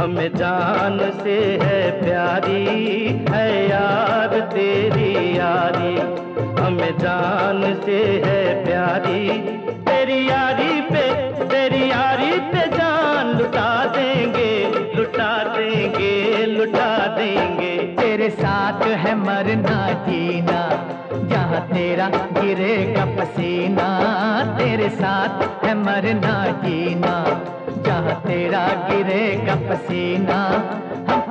हमें जान से है प्यारी है यार तेरी यारी, हमें जान से है प्यारी तेरी यारी पे जान लुटा देंगे, लुटा देंगे, लुटा देंगे। तेरे साथ है मरना जीना जहाँ तेरा गिरेगा पसीना, तेरे साथ है मरना जीना जहाँ तेरा गिरेगा पसीना। हम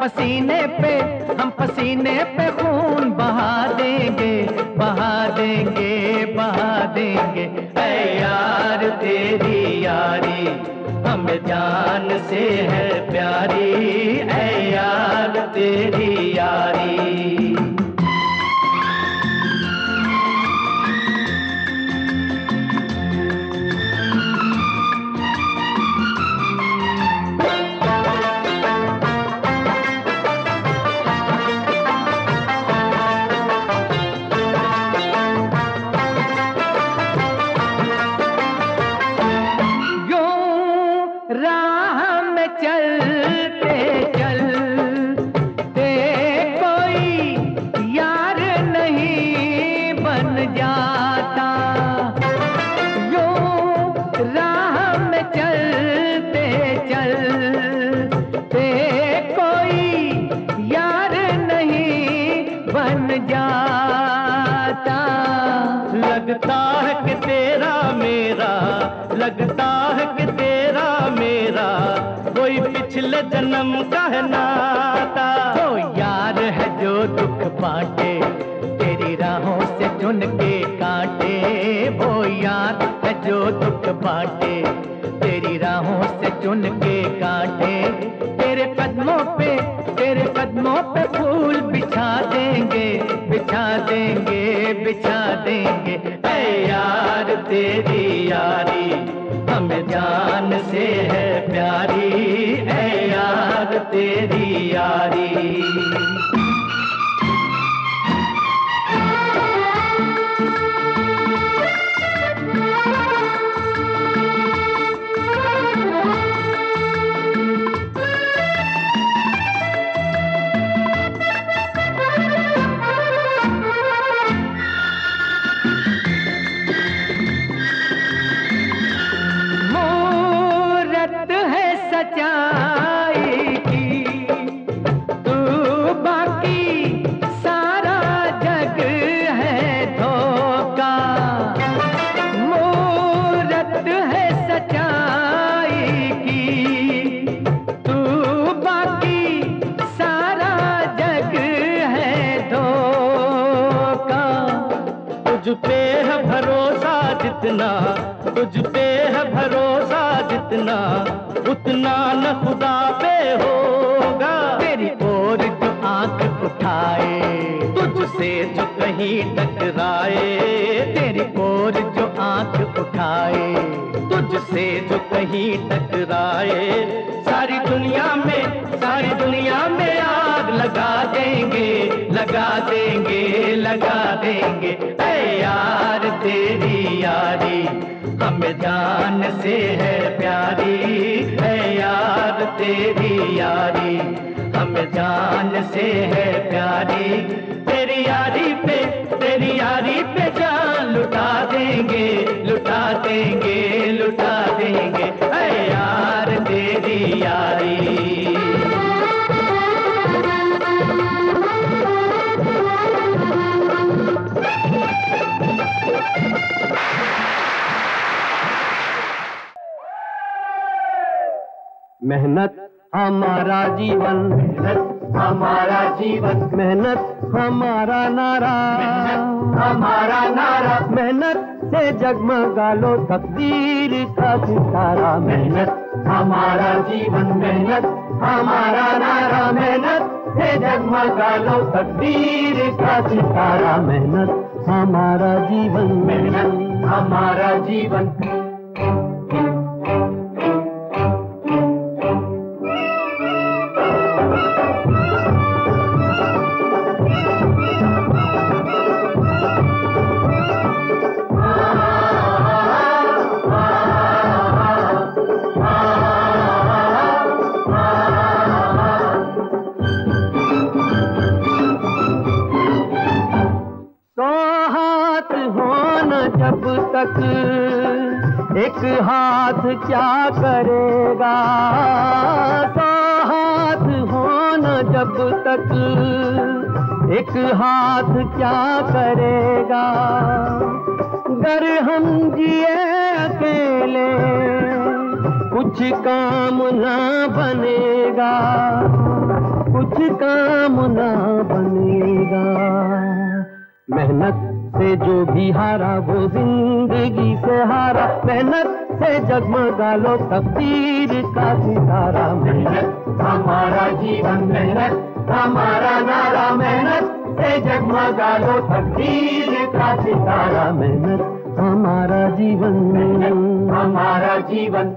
पसीने पे खून बहा देंगे, बहा देंगे, बहा देंगे। ऐ यार तेरी यारी हमें जान से है प्यारी, ऐ यार तेरी यारी। लगता है कि तेरा मेरा कोई पिछले जन्म का है नाता। वो यार है जो दुख बांटे तेरी राहों से चुन के काटे, वो यार है जो दुख बांटे तेरी राहों से चुन के काटे। तेरे कदमों पे फूल बिछा देंगे, बिछा देंगे, बिछा देंगे। ऐ यार तेरी यारी हमें जान से है प्यारी, ऐ यार तेरी यारी। सच्चाई की तू बाकी सारा जग है धोखा, मूरत है सच्चाई की तू बाकी सारा जग है धोखा। तुझ पे है भरोसा जितना, तुझ पे है भरोसा जितना, उतना न खुदा पे होगा। तेरी ओर जो आंख उठाए तुझसे जो कहीं टकराए, तेरी ओर जो आंख उठाए तुझसे जो कहीं टकराए, सारी दुनिया में आग लगा देंगे, लगा देंगे, लगा देंगे। ऐ यार तेरी यारी हमें जान से है प्यारी, ऐ यार तेरी यारी हमें जान से है प्यारी। तेरी यारी पे जान लुटा देंगे, लुटा देंगे, लुटा देंगे। ऐ यार तेरी यारी। मेहनत हमारा जीवन, मेहनत हमारा जीवन, मेहनत हमारा नारा, हमारा नारा। मेहनत से जगमगा लो तकदीर का सितारा। मेहनत हमारा जीवन, मेहनत हमारा नारा, मेहनत से जगमगा लो तकदीर का सितारा। मेहनत हमारा जीवन, मेहनत हमारा जीवन। तक एक हाथ क्या करेगा, 100 हाथ हो न जब तक एक हाथ क्या करेगा। अगर हम जिए अकेले कुछ काम ना बनेगा, कुछ काम ना बनेगा। मेहनत से जो भी हारा वो जिंदगी से हारा, मेहनत से जगमगा लो तकदीर का सितारा। मेहनत हमारा जीवन, मेहनत हमारा नारा, मेहनत से जगमगा लो तकदीर का सितारा। मेहनत हमारा जीवन, मेहनत हमारा जीवन।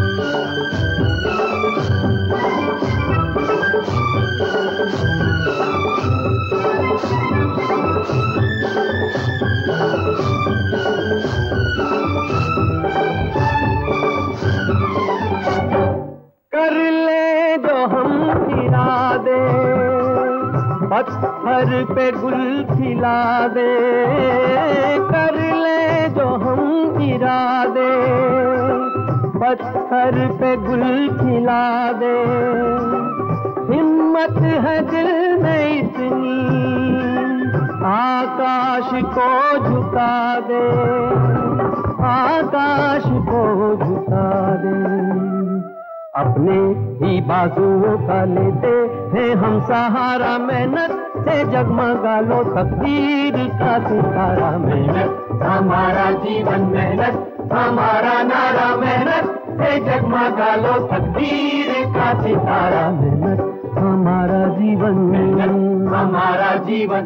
कर ले जो हम इरादे, पत्थर पे गुल खिला दे। कर ले जो हम इरादे, पत्थर पे गुल खिला दे। हिम्मत है दिल में इतनी, आकाश को झुका दे, आकाश को झुका दे। अपने ही बाजुओं का लेते हैं हम सहारा, मेहनत से जगमगा लो तकदीर का सितारा। मेहनत हमारा जीवन, मेहनत हमारा नारा, मेहनत से जगमगा लो तकदीर का सितारा। मेहनत हमारा जीवन, मेहनत हमारा जीवन।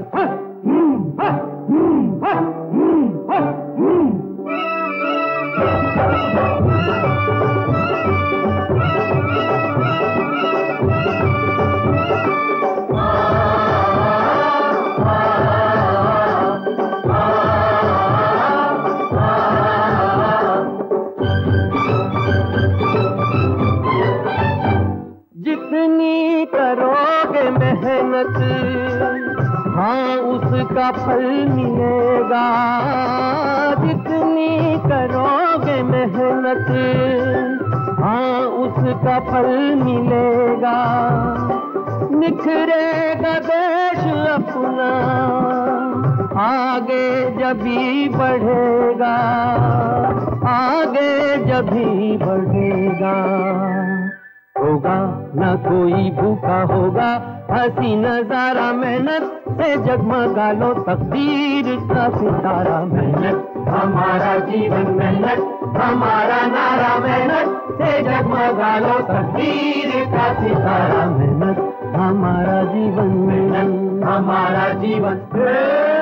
जितनी करोगे मेहनत, हाँ उसका फल मिलेगा। जितनी करोगे मेहनत, हाँ उसका फल मिलेगा। निखरेगा देश अपना, आगे जब भी बढ़ेगा, आगे जब भी बढ़ेगा। होगा ना कोई भूखा होगा, हंसी नजारा, मेहनत से जगमगा लो तकदीर का सितारा। मेहनत हमारा जीवन, मेहनत हमारा नारा, मेहनत से जगमगा लो तकदीर का सितारा। मेहनत हमारा जीवन, मेहनत हमारा जीवन।